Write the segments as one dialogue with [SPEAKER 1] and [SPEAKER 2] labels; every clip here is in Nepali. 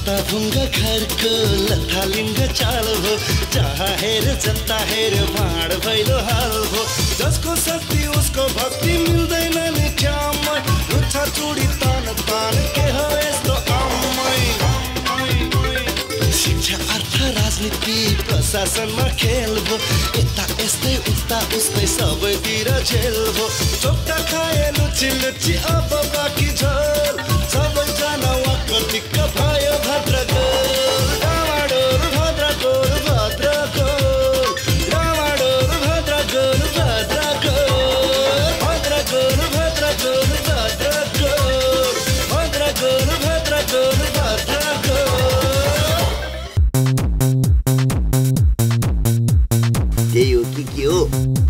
[SPEAKER 1] लत्ता भुङ्ग घरको लथालिङ्ग चाल भो जहाँ हेर जनता हेर भाँड भैलो हाल भो जसको शक्ति उसको भक्ति मिल्दैन नि ठाउँमा रुच्छा चुडी तान तान के हो यस्तो आम्मै शिक्षा अर्थ राजनीति प्रशासनमा खेल भो यता यस्तै उता उस्तै सबैतिर झेल भो चोक्टा खाए लुची लुची अब बाँकी झोल सबैजना वाक्क भयो भद्रगोल डामाडोल भद्रगोल भद्रगोल डामाडोल भद्रगोल भद्रगोल भद्रगोल भद्रगोल भद्रगोल भद्रगोल भद्रगोल भद्रगोल
[SPEAKER 2] त्यही हो कि के हो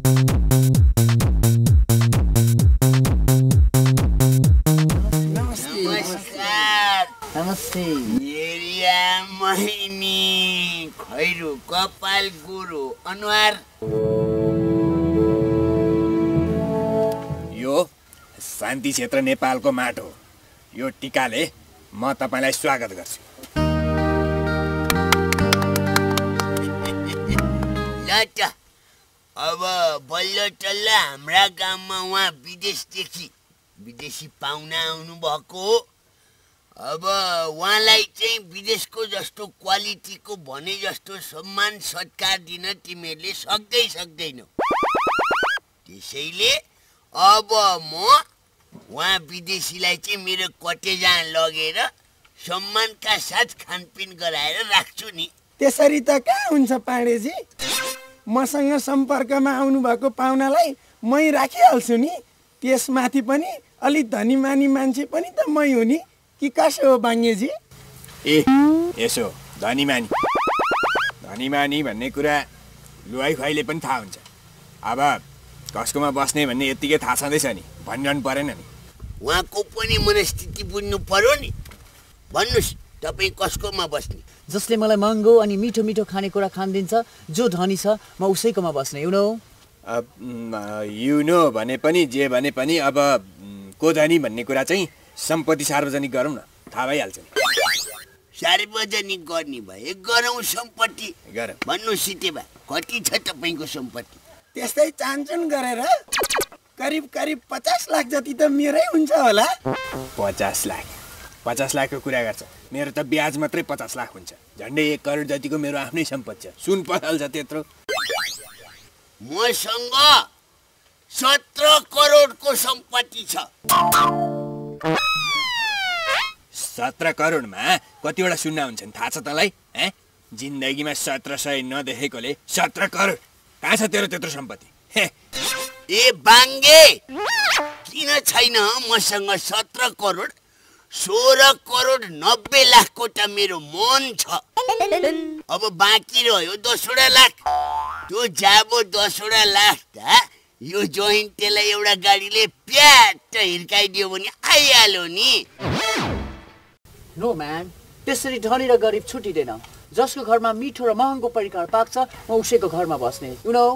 [SPEAKER 3] नमस्ते
[SPEAKER 2] मेरिया महिनी खैरो कपाल गोरो अनुहार
[SPEAKER 4] यो शान्ति क्षेत्र नेपालको माटो यो टिकाले म तपाईलाई स्वागत गर्छु
[SPEAKER 2] ल त अब बल्ल टल्ल हाम्रा गाउँमा उहाँ विदेशी पाहुना आउनु भएको हो अब उहाँलाई चाहिँ विदेशको जस्तो क्वालिटीको भने जस्तो सम्मान सत्कार दिन तिमीहरूले सक्दैनौ त्यसैले अब म उहाँ विदेशीलाई चाहिँ मेरो कटेजा लगेर सम्मानका साथ खानपिन गराएर राख्छु नि
[SPEAKER 3] त्यसरी त कहाँ हुन्छ पाण्डेजी मसँग सम्पर्कमा आउनु भएको पाहुनालाई मै राखिहाल्छु नि त्यसमाथि पनि अलि धनीमानी मान्छे पनि त मै हो नि कि कसो हो बाङ्गेजी
[SPEAKER 4] ए यसो धनीमानी भन्ने कुरा लुवाई खुवाईले पनि थाहा हुन्छ अब कसकोमा बस्ने भन्ने यतिकै थाहा छँदैछ नि भनिरहनु परेन नि
[SPEAKER 2] उहाँको पनि मनस्थिति बुझ्नु पर्यो नि भन्नुस् तपाईँ कसकोमा बस्ने
[SPEAKER 5] जसले मलाई महँगो अनि मिठो मिठो खानेकुरा खान दिन्छ जो धनी छ म उसैकोमा बस्ने यु
[SPEAKER 4] नो भने पनि जे भने पनि अब को धनी भन्ने कुरा चाहिँ सम्पत्ति सार्वजनिक गरौँ न थाहा भइहाल्छ नि
[SPEAKER 2] सार्वजनिक गर्ने भए गरौँ सम्पत्ति भन्नु सिटेबा कति छ तपाईँको सम्पत्ति
[SPEAKER 3] त्यस्तै चान्चुन गरेर करिब 50 लाख जति त मेरै हुन्छ होला
[SPEAKER 4] 50 लाखको कुरा गर्छ मेरो त ब्याज मात्रै 50 लाख हुन्छ झन्डै 1 करोड जतिको मेरो आफ्नै सम्पत्ति छ सुन पहाल्छ त्यत्रो
[SPEAKER 2] मसँग 17 करोडको सम्पत्ति छ
[SPEAKER 4] 17 करोडमा कतिवटा शून्य हुन्छन् थाहा छ तँलाई जिन्दगीमा 1700 नदेखेकोले 17 करोड कहाँ छ तेरो त्यत्रो सम्पत्ति
[SPEAKER 2] ए बाङ्गे किन छैन मसँग 17 करोड 16 करोड 90 लाखको त मेरो मन छ अब बाँकी रह्यो 10 लाख त्यो जाबो 10 लाख त यो जोइन्टेलाई एउटा गाडीले प्याट हिर्काइदियो भने आइहाल्यो नि
[SPEAKER 5] नो म्यान त्यसरी धनी र गरिब छुटिँदैन जसको घरमा मिठो र महँगो परिकार पाक्छ म उसैको घरमा बस्ने यु नो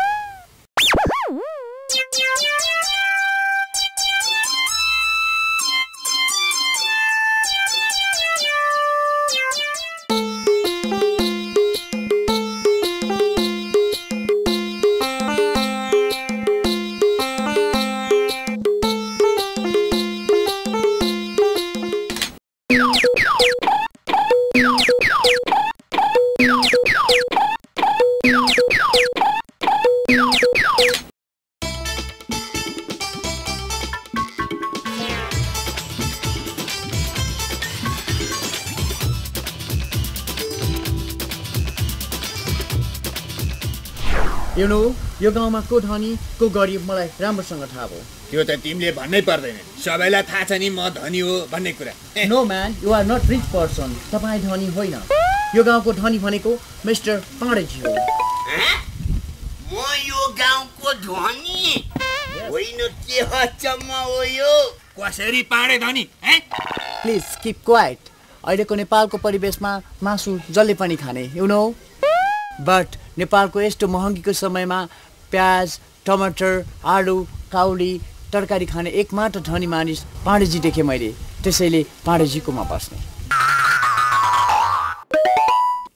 [SPEAKER 5] यु नो यो गाउँमा को धनी को गरिब मलाई राम्रोसँग थाहा भयो
[SPEAKER 4] त्यो त तिमीले भन्नै पर्दैन सबैलाई थाहा छ नि म धनी हो भन्ने कुरा
[SPEAKER 5] no man you are not rich person तपाईँ धनी होइन यो गाउँको धनी भनेको मिस्टर पाण्डेजी हो
[SPEAKER 2] म यो गाउँको धनी होइन के हचम्म हो यो
[SPEAKER 4] कसरी पाण्डे धनी
[SPEAKER 5] प्लिज किप क्वाइट अहिलेको नेपालको परिवेशमा मासु जसले पनि खाने यु नो बट नेपालको यस्तो महँगीको समयमा प्याज टमाटर आलु काउली तरकारी खाने एकमात्र धनी मानिस पाण्डेजी देखेँ मैले त्यसैले पाण्डेजीकोमा बस्ने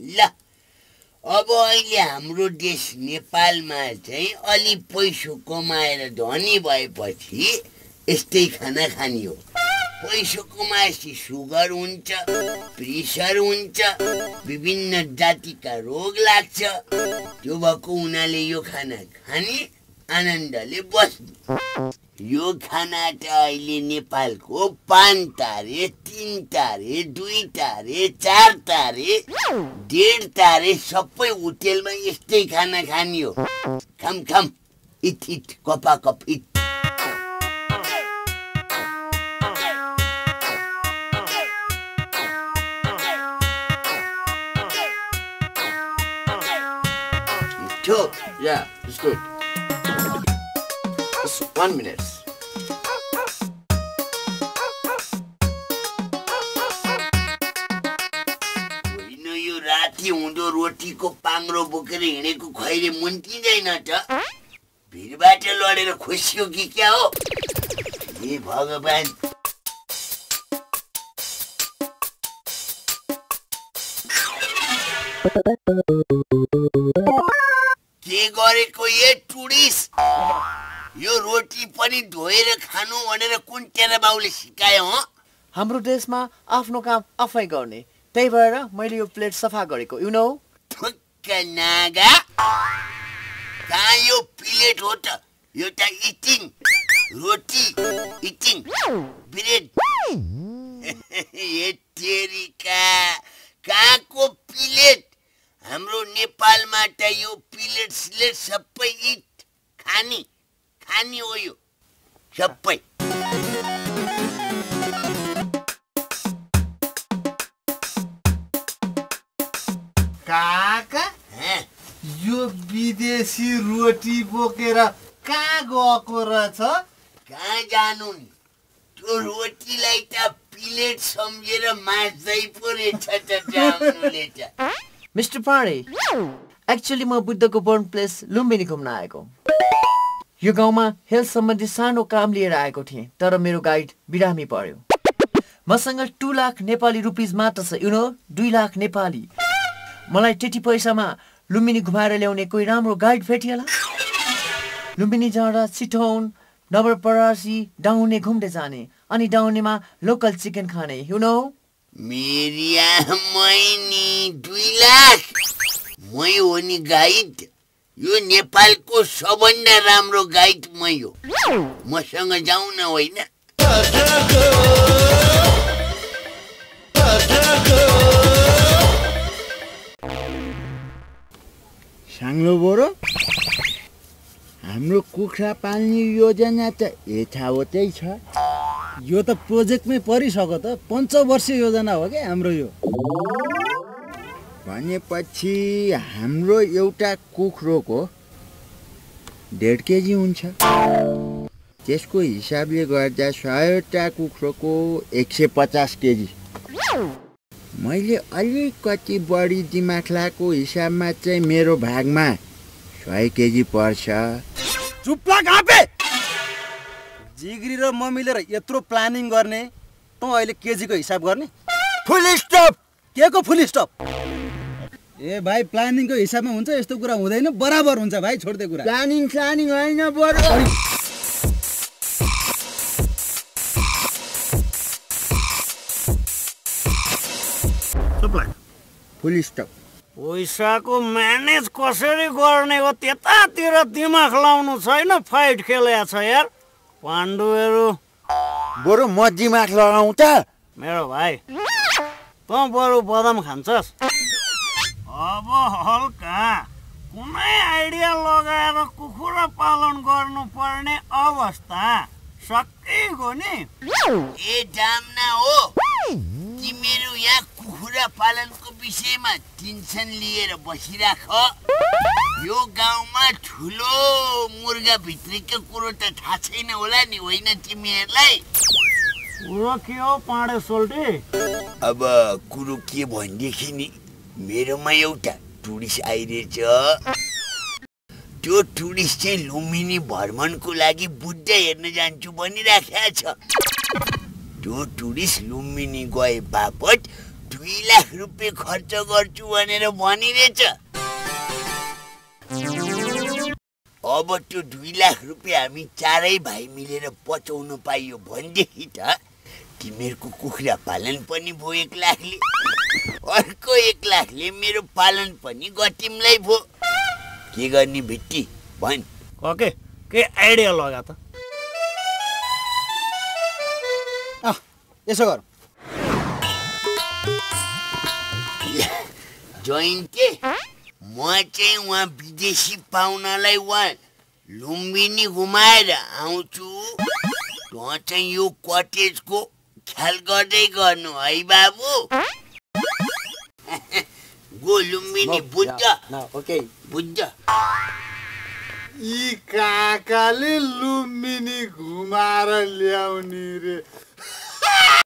[SPEAKER 2] ल अब अहिले हाम्रो देश नेपालमा चाहिँ अलि पैसो कमाएर धनी भएपछि यस्तै खाना खानी हो। पैसो कमाएपछि सुगर हुन्छ, प्रेसर हुन्छ, विभिन्न जातिका रोग लाग्छ। त्यो भएको हुनाले यो खाना खाने आनन्दले बस्ने। यो खाना त अहिले नेपालको 5 तारे, 3 तारे, 2 तारे, 4 तारे, 1.5 तारे सबै होटेलमा यस्तै खाना खानी हो। खम खम, इट कपा cup eat.
[SPEAKER 6] Yeah, it's good. Just 1 minute.
[SPEAKER 2] यो राति हुँदो रोटीको पाङ्रो बोकेर हिँडेको खैरे मुन्टिँदैन त? भिरबाट लडेर खोसियो कि क्या हो? हे भगवान! के गरेको ये टुरिस्ट? यो रोटी पनि धोएर खानु भनेर कुन तेरा बाउले सिकायो हो?
[SPEAKER 5] हाम्रो देशमा आफ्नो काम आफै गर्ने, त्यही भएर मैले यो प्लेट सफा गरेको, यु नो।
[SPEAKER 2] ठुक्क नागा, कहाँ यो प्लेट हो त? यो त इटिङ रोटी, इटिङ ब्रेड। ये तेरिका, कहाँको प्लेट? हाम्रो नेपालमा त यो प्लेट स्लेट सबै इट खानी हो यो सबै।
[SPEAKER 7] काका यो विदेशी रोटी बोकेर कहाँ गएको रहेछ?
[SPEAKER 2] कहाँ जानु नि, त्यो रोटीलाई त प्लेट सम्झेर मास्दै पो रहेछ त जामुले त।
[SPEAKER 5] मिस्टर पाण्डे, एक्चुअली म बुद्धको बर्न प्लेस लुम्बिनी घुम्न आएको। यो गाउँमा हेल्थ सम्बन्धी सानो काम लिएर आएको थिएँ, तर मेरो गाइड बिरामी पर्यो। मसँग 2 लाख नेपाली रुपिस मात्र छ, यु नो, 2 लाख नेपाली। मलाई त्यति पैसामा लुम्बिनी घुमाएर ल्याउने कोही राम्रो गाइड भेटिएला? लुम्बिनी जाँदा चितवन, नवलपरासी, डाउने घुम्दै जाने, अनि डाउनेमा लोकल चिकन खाने, यु नो।
[SPEAKER 2] मेरी आमै 2 लाख? मै हो नि गाइड? यो नेपालको सबभन्दा राम्रो गाइड मै हो। मसँग जाउँ न होइन?
[SPEAKER 8] साङ्लो बोरो, हाम्रो कुखुरा पाल्ने योजना त यथावतै छ।
[SPEAKER 7] यो त प्रोजेक्टमै परिसक्यो त, 5 वर्षीय योजना हो क्या हाम्रो यो।
[SPEAKER 8] भनेपछि हाम्रो एउटा कुखुरोको 1.5 केजी हुन्छ। त्यसको हिसाबले गर्दा 100वटा कुखुरोको 150 केजी। मैले अलिकति बढी दिमाग लगाएको हिसाबमा चाहिँ मेरो भागमा 100 केजी पर्छ।
[SPEAKER 7] चुप लाग आपे! जिग्री र म मिलेर यत्रो प्लानिङ गर्ने, त अहिले केजीको हिसाब गर्ने?
[SPEAKER 8] Full stop!
[SPEAKER 7] के को फुल स्टप? ए भाइ, प्लानिङको हिसाबमा हुन्छ यस्तो कुरा हुँदैन, बराबर हुन्छ भाइ, छोड्दे कुरा।
[SPEAKER 8] प्लानिङ होइन बरु। फुल स्टप।
[SPEAKER 9] पैसाको म्यानेज कसरी गर्ने हो त्यतातिर दिमाग लाउनु छैन, फाइट खेलेको छ यार पाण्डुहरू।
[SPEAKER 8] बरु म दिमाग लगाउँ त?
[SPEAKER 9] मेरो भाइ, त बरु बदाम खान्छस्? अब हल्का कुनै आइडिया लगाएर कुखुरा पालन गर्नुपर्ने अवस्था सकिगयो नि।
[SPEAKER 2] ए जाम्ना हो, तिमीहरू यहाँ कुखुरा पालनको विषयमा टेन्सन लिएर बसिराख। यो गाउँमा ठुलो मुर्गा भित्रीको कुरो त थाहा छैन होला नि, होइन तिमीहरूलाई?
[SPEAKER 9] कुरो के हो पाँडे सोल्टी?
[SPEAKER 2] अब कुरो के भनेदेखि नि, मेरोमा एउटा टुरिस्ट आइरहेछ। त्यो टुरिस्ट चाहिँ लुम्बिनी भ्रमणको लागि बुद्ध हेर्न जान्छु भनिराखेको छ। त्यो टुरिस्ट लुम्बिनी गए बापत 2 लाख रुपियाँ खर्च गर्छु भनेर भनिरहेछ। अब त्यो 2 लाख रुपियाँ हामी चारै भाइ मिलेर बचाउन पाइयो भनेदेखि त तिमीहरूको कुखुरा पालन पनि भयो 1 लाखले, अर्को 1 लाखले मेरो पालन पनि गतिमलाई भयो। के गर्ने भिट्टी भन्।
[SPEAKER 9] के आइडिया लगा त?
[SPEAKER 7] यसो गर
[SPEAKER 2] जोइन्टे, म चाहिँ उहाँ विदेशी पाहुनालाई उहाँ लुम्बिनी घुमाएर आउँछु। तँ चाहिँ यो कटेजको ख्याल गर्दै गर्नु है बाबु। गो लुम्बिनी, बुझ्छ?
[SPEAKER 7] ओके
[SPEAKER 2] बुझ्छ?
[SPEAKER 6] यी काकाले लुम्बिनी घुमाएर ल्याउने रे।